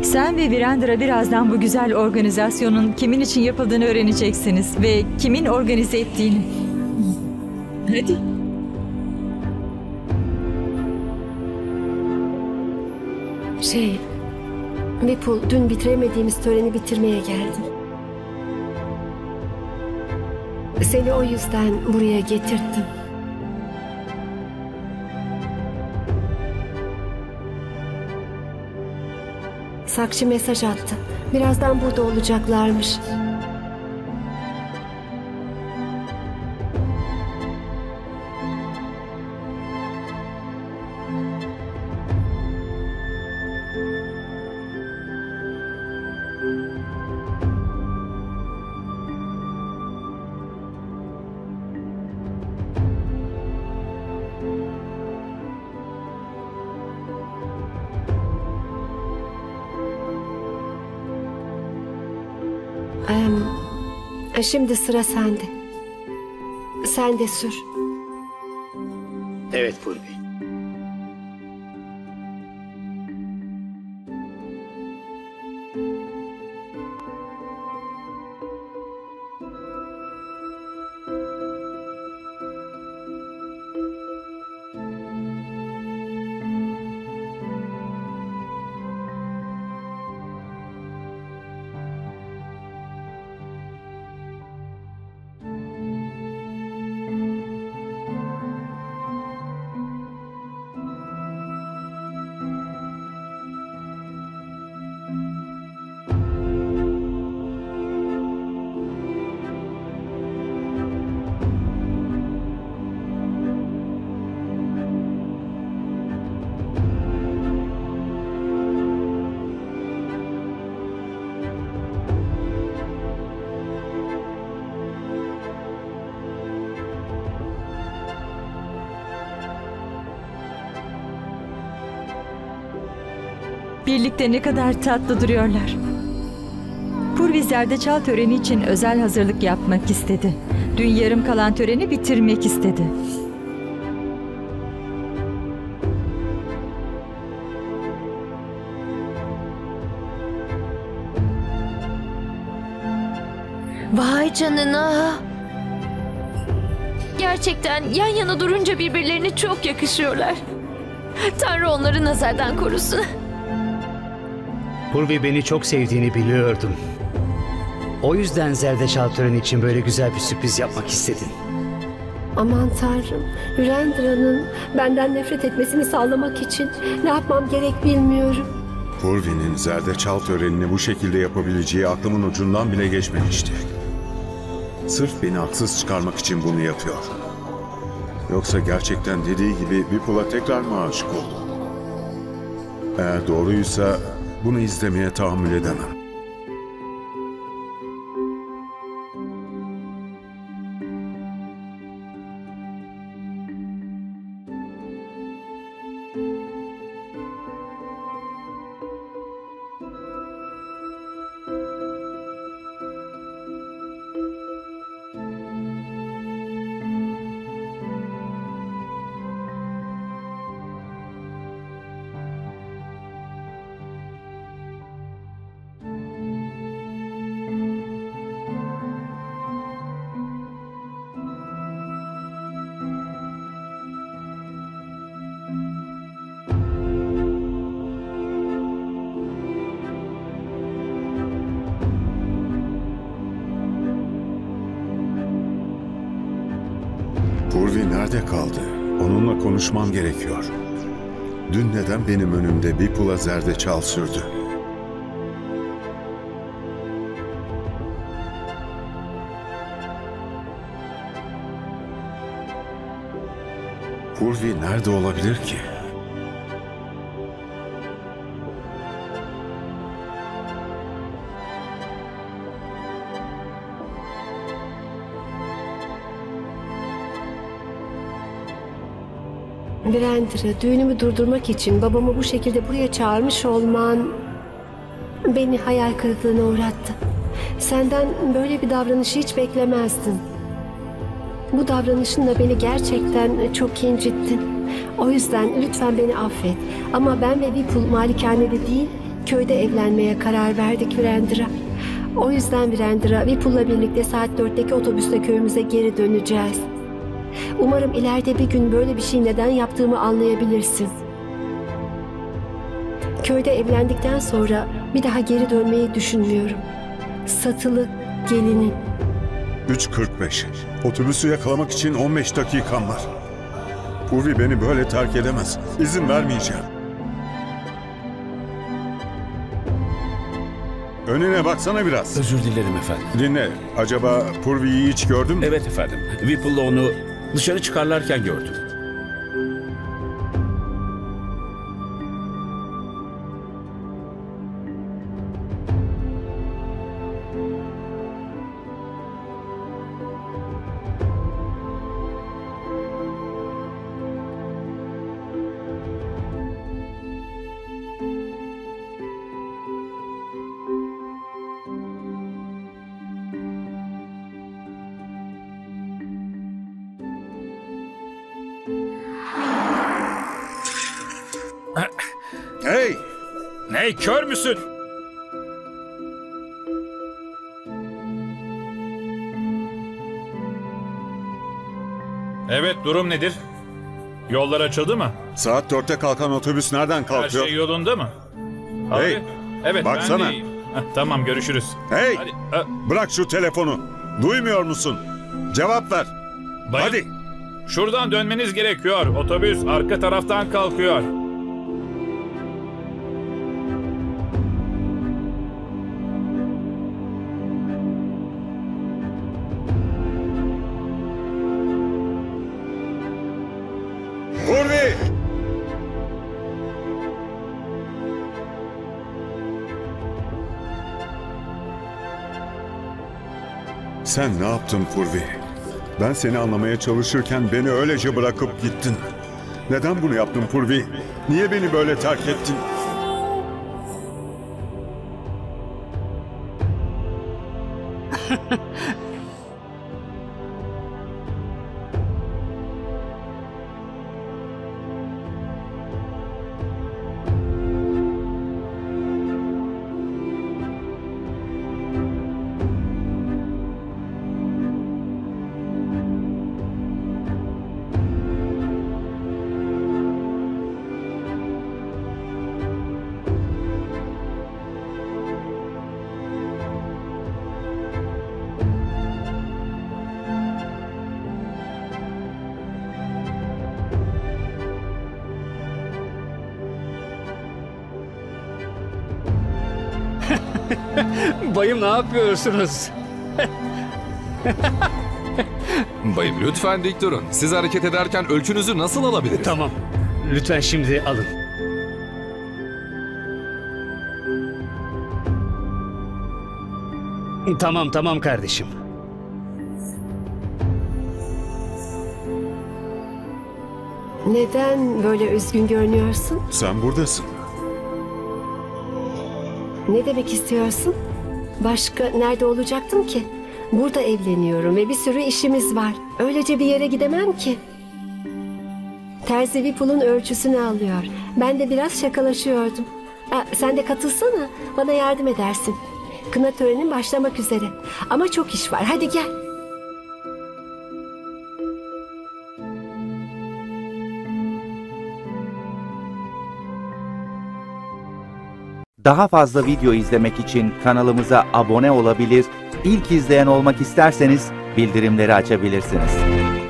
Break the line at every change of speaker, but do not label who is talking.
Sen ve Virendra birazdan bu güzel organizasyonun kimin için yapıldığını öğreneceksiniz ve kimin organize ettiğini. Hadi.
Vipul, dün bitiremediğimiz töreni bitirmeye geldim. Seni o yüzden buraya getirttim. Sakshi mesaj attı. Birazdan burada olacaklarmış. Şimdi sıra sende. Sen de sür.
Evet Purvi.
Birlikte ne kadar tatlı duruyorlar. Purvi zerdeçal töreni için özel hazırlık yapmak istedi. Dün yarım kalan töreni bitirmek istedi.
Vay canına. Gerçekten yan yana durunca birbirlerine çok yakışıyorlar. Tanrı onları nazardan korusun.
Purvi beni çok sevdiğini biliyordum. O yüzden zerdeçal töreni için böyle güzel bir sürpriz yapmak istedin.
Aman Tanrım, Virendra'nın benden nefret etmesini sağlamak için ne yapmam gerek bilmiyorum.
Purvi'nin zerdeçal törenini bu şekilde yapabileceği aklımın ucundan bile geçmemişti. Sırf beni haksız çıkarmak için bunu yapıyor. Yoksa gerçekten dediği gibi Vipul'a tekrar mı aşık oldu? Eğer doğruysa bunu izlemeye tahammül edemem. Purvi nerede kaldı? Onunla konuşmam gerekiyor. Dün neden benim önümde Vipul'a zerdeçal sürdü? Purvi nerede olabilir ki?
Virendra, düğünümü durdurmak için babamı bu şekilde buraya çağırmış olman beni hayal kırıklığına uğrattı. Senden böyle bir davranışı hiç beklemezdim. Bu davranışınla beni gerçekten çok incittin. O yüzden lütfen beni affet. Ama ben ve Vipul malikanede değil, Köyde evlenmeye karar verdik Virendra. O yüzden Virendra, Vipul'la birlikte saat 4'teki otobüsle köyümüze geri döneceğiz. Umarım ileride bir gün böyle bir şey neden yaptığımı anlayabilirsin. Köyde evlendikten sonra bir daha geri dönmeyi düşünmüyorum. Satılı gelinim.
3:45. Otobüsü yakalamak için 15 dakikam var. Purvi beni böyle terk edemez. İzin vermeyeceğim. Önüne baksana biraz.
Özür dilerim efendim.
Dinle. Acaba Purvi'yi hiç gördün mü?
Evet efendim. Vipul'la onu dışarı çıkarlarken gördüm.
Hey!
Ne, kör müsün?
Evet, durum nedir? Yollar açıldı mı?
Saat 4'te kalkan otobüs nereden
Her
kalkıyor?
şey yolunda mı?
Hey,
Abi, evet,
baksana.
ben de iyiyim. Tamam, görüşürüz.
Hey!
Hadi,
Bırak şu telefonu. Duymuyor musun? Cevap ver.
bayım,
Hadi.
Şuradan dönmeniz gerekiyor. Otobüs arka taraftan kalkıyor.
Purvi! Sen ne yaptın Purvi? Ben seni anlamaya çalışırken beni öylece bırakıp gittin. Neden bunu yaptın Purvi? Niye beni böyle terk ettin?
Bayım ne yapıyorsunuz?
Bayım lütfen dik durun. Siz hareket ederken ölçünüzü nasıl alabiliriz?
Tamam. Lütfen şimdi alın. Tamam kardeşim.
Neden böyle üzgün görünüyorsun?
Sen buradasın.
Ne demek istiyorsun? Başka nerede olacaktım ki? Burada evleniyorum ve bir sürü işimiz var. Öylece bir yere gidemem ki. Terzi Vipul'un ölçüsünü alıyor. Ben de biraz şakalaşıyordum. Sen de katılsana. Bana yardım edersin. Kına törenin başlamak üzere. Ama çok iş var. Hadi gel.
Daha fazla video izlemek için kanalımıza abone olabilir, ilk izleyen olmak isterseniz bildirimleri açabilirsiniz.